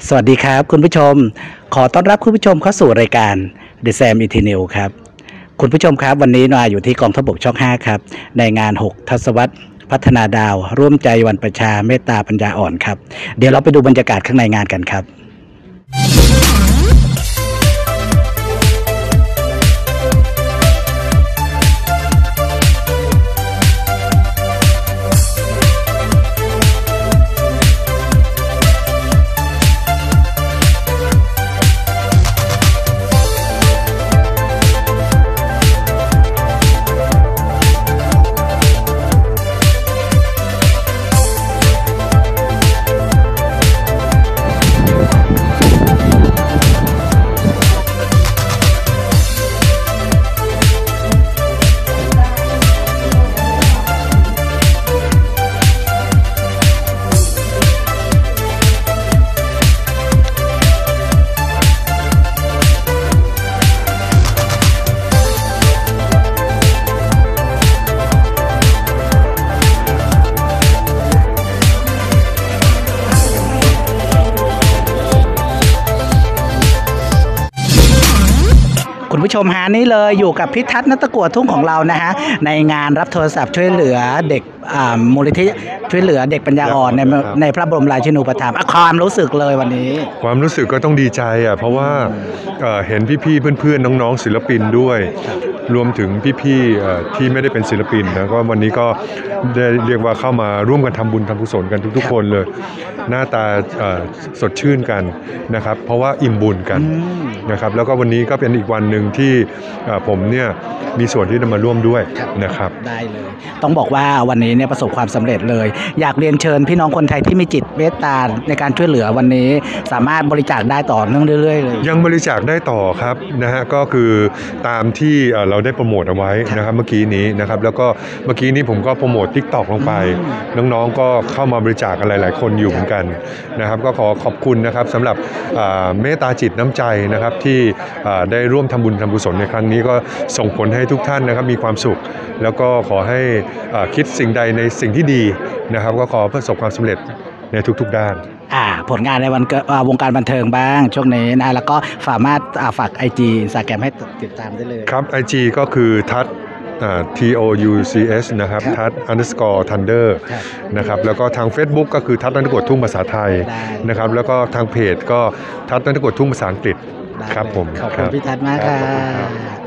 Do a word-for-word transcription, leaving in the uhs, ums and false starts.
สวัสดีครับคุณผู้ชมขอต้อนรับคุณผู้ชมเข้าสู่รายการ The Sam i t n e w ครับคุณผู้ชมครับวันนี้นอยอยู่ที่กองทัพบกช่องห้าครับในงานหกทศวรรษพัฒนาดาวร่วมใจวันประชาเมตตาปัญญาอ่อนครับเดี๋ยวเราไปดูบรรยากาศข้างในงานกันครับคุณผู้ชมฮะนี่เลยอยู่กับพิทัศน์นัตตะกั่วทุ่งของเรานะฮะในงานรับโทรศัพท์ช่วยเหลือเด็กมูลนิธิช่วยเหลือเด็กปัญญาอ่อนในในพระบรมราชินูปถัมภ์ความรู้สึกเลยวันนี้ความรู้สึกก็ต้องดีใจอ่ะเพราะว่าเห็นพี่ๆเพื่อนๆน้องๆศิลปินด้วยรวมถึงพี่ๆที่ไม่ได้เป็นศิลปินนะก็วันนี้ก็ได้เรียกว่าเข้ามาร่วมกันทำบุญทำกุศลกันทุกๆคนเลยหน้าตาสดชื่นกันนะครับเพราะว่าอิ่มบุญกันนะครับแล้วก็วันนี้ก็เป็นอีกวันหนึ่งที่ผมเนี่ยมีส่วนที่จะมาร่วมด้วยนะครับได้เลยต้องบอกว่าวันนี้เนี่ยประสบความสำเร็จเลยอยากเรียนเชิญพี่น้องคนไทยที่มีจิตเมตตาในการช่วยเหลือวันนี้สามารถบริจาคได้ต่อเนื่องเรื่อยๆเลยยังบริจาคได้ต่อครับนะฮะก็คือตามที่เราได้โปรโมทเอาไว้นะครับเมื่อกี้นี้นะครับแล้วก็เมื่อกี้นี้ผมก็โปรโมท ติ๊กต็อก ลงไปน้องๆก็เข้ามาบริจาคกันหลายๆคนอยู่เหมือนกันนะครับก็ขอขอบคุณนะครับสำหรับเมตตาจิตน้ำใจนะครับที่ได้ร่วมทำบุญทำกุศลในครั้งนี้ก็ส่งผลให้ทุกท่านนะครับมีความสุขแล้วก็ขอให้คิดสิ่งใดในสิ่งที่ดีนะครับก็ขอประสบความสำเร็จในทุกๆด้านผลงานในวันวงการบันเทิงบ้างช่วงนี้นะแล้วก็สามารถฝาก ไอ จี Instagram ให้ติดตามได้เลยครับ ไอ จี ก็คือทัศ T O U C S นะครับทัศ underscore thunder นะครับแล้วก็ทาง Facebook ก็คือทัศนัตตะกั่วทุ่งภาษาไทยนะครับแล้วก็ทางเพจก็ทัศนัตตะกั่วทุ่งภาษาอังกฤษครับผมขอบคุณพี่ทัศน์มากค่ะ